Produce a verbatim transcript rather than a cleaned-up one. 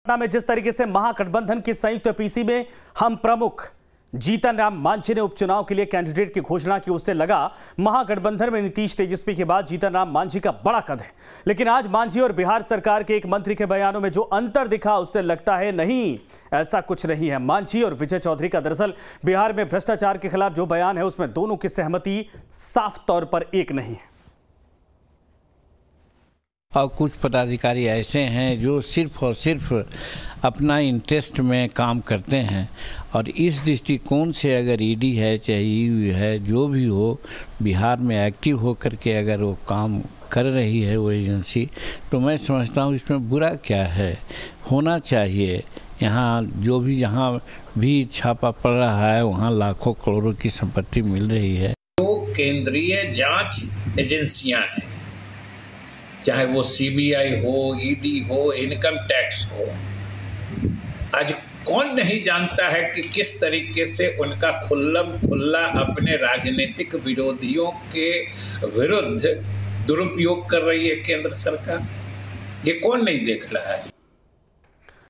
में जिस तरीके से महागठबंधन की संयुक्त पीसी में हम प्रमुख जीतन राम मांझी ने उपचुनाव के लिए कैंडिडेट की घोषणा की, उससे लगा महागठबंधन में नीतीश तेजस्वी के बाद जीतन राम मांझी का बड़ा कद है। लेकिन आज मांझी और बिहार सरकार के एक मंत्री के बयानों में जो अंतर दिखा उससे लगता है नहीं, ऐसा कुछ नहीं है। मांझी और विजय चौधरी का दरअसल बिहार में भ्रष्टाचार के खिलाफ जो बयान है उसमें दोनों की सहमति साफ तौर पर एक नहीं है। और कुछ पदाधिकारी ऐसे हैं जो सिर्फ और सिर्फ अपना इंटरेस्ट में काम करते हैं, और इस दृष्टिकोण से अगर ईडी है चाहे ईयू है जो भी हो, बिहार में एक्टिव हो करके अगर वो काम कर रही है वो एजेंसी, तो मैं समझता हूँ इसमें बुरा क्या है। होना चाहिए। यहाँ जो भी जहाँ भी छापा पड़ रहा है वहाँ लाखों करोड़ों की संपत्ति मिल रही है। तो केंद्रीय जांच एजेंसियां हैं, चाहे वो सीबीआई हो, ईडी हो, इनकम टैक्स हो। आज कौन नहीं जानता है कि किस तरीके से उनका खुल्लम खुल्ला अपने राजनीतिक विरोधियों के विरुद्ध दुरुपयोग कर रही है केंद्र सरकार। ये कौन नहीं देख रहा है।